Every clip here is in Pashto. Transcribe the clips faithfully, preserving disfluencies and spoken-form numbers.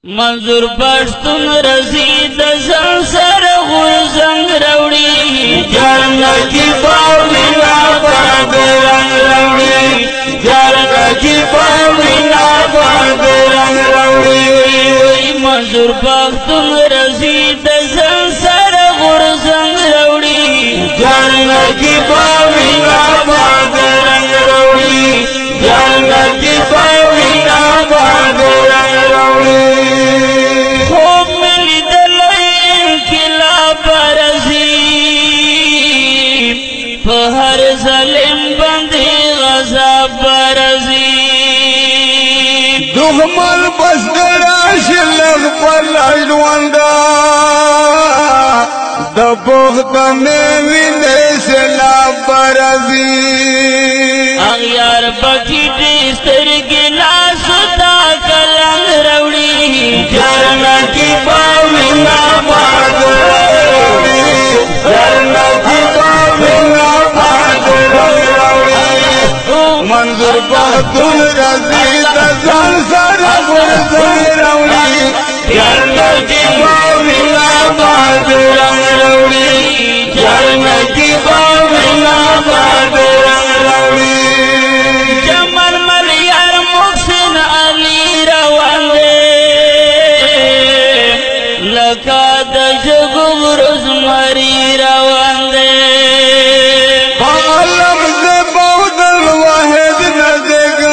منظور پښتون رسید زن سر غرزنگ روڑی جنتی باوینا باد رنگ روڑی جنتی باوینا باد رنگ روڑی منظور پښتون رسید زن سر غرزنگ روڑی جنتی باوینا باد رنگ روڑی جنتی باوینا باد رنگ روڑی خوب ملی دلائن کلا برزی پہر ظلم بندی غزا برزی دخمل بس دراش لغ پلاش دواندا دبوخت نیوینے سلا برزی اغیار بکی دیستر گلا ستا کلنگ روڑی جنتی باوینا باد روڑی جنتی باوینا باد روڑی منظور پښتون رسید زن سر غرزنگ روڑی جنتی باوینا باد رنگ روڑی جنتی باوینا باد رنگ روڑی جمل ملیار محسن علی روان دے لکا دجگ غرز مری روان دے عالم سے بود الواحد نزدگام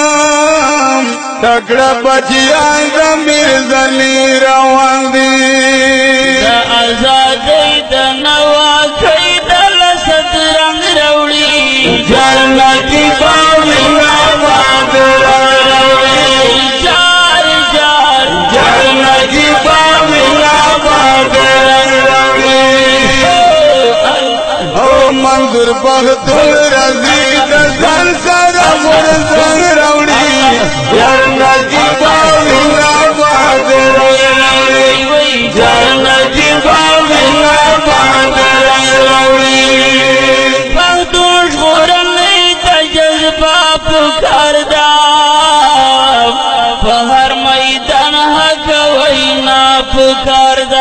تکڑا بچیان زمیر زنی روان دی دا آزادی دا نواکی دا لسد رنگ روڑی جنتی باوینا باد رنگ روڑی جار جار جنتی باوینا باد رنگ روڑی او منظور پښتون رسید زن سر غرزنگ روڑی جنتی باوینا باد رنگ روڑی جنتی باوینا باد رنگ روڑی پختون شغورنگی تا جذبہ پکاردا پہر میدان حق وینا پکاردا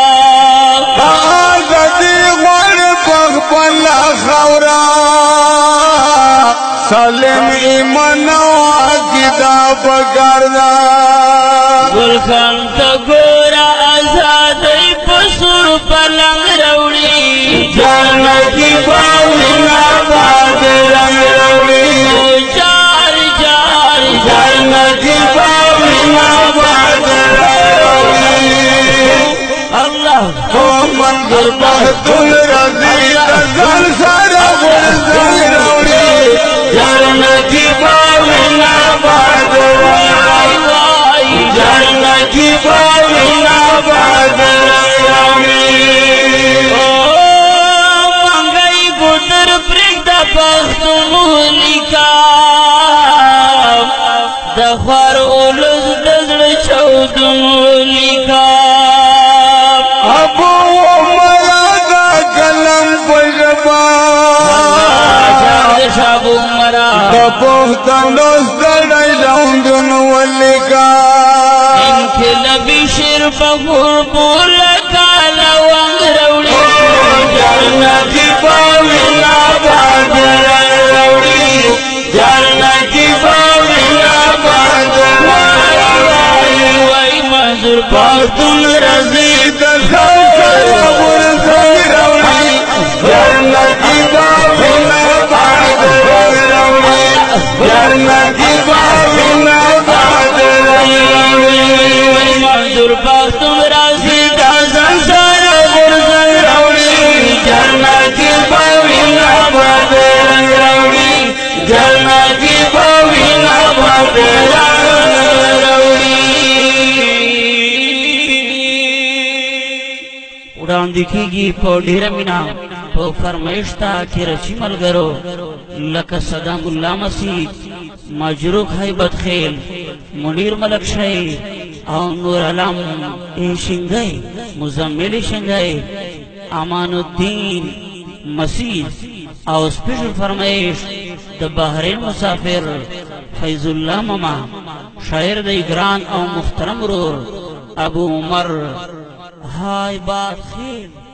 آزادی غور پخپلا خورا سالم ایمان و کتاب کردا گلخان تا گورا آزادی پسور پلنگ روڑی جنتی باوینا باد رنگ روڑی جار جار جنتی باوینا باد رنگ روڑی اللہ او منظور پښتون رسید زن سر غرزنگ روڑی جنتی باوینا باد رنگ روڑی جنتی باوینا باد رنگ روڑی منگئی گدر پرک دا پختون لکا دخوار اولز دزل چودن لکا ابو مرا کلم پجبا شابو مرا دپوختن دوستڑی لوندن ولکا انکے لبی شیر بخور بولا کالا وانگ روڑی جنتی باوینا باد رنگ روڑی جنتی باوینا باد رنگ وائی منظور پښتون رسید زن سر غرزنگ روڑی جنتی باوینا باد رنگ روڑی جنتی باوینا باد رنگ روڑی منظور پختون رسید زن سر غرزنگ روڑی جنتی باوینا باد رنگ روڑی جنتی باوینا باد رنگ روڑی اڑان دیکھی گی پو ڈیر مینا پو فرمائشتا کی رچی ملگرو لکا صدام اللہ مسیح مجروح حیبت خیل منیر ملک شائی او نور علام اے شنگائی مزمل شنگائی امان الدین مسیح او سپیشل فرمائش دا بحرین مسافر فیض اللہ مما شاعر دی گران او محترم رور ابو عمر ہائے بات خیل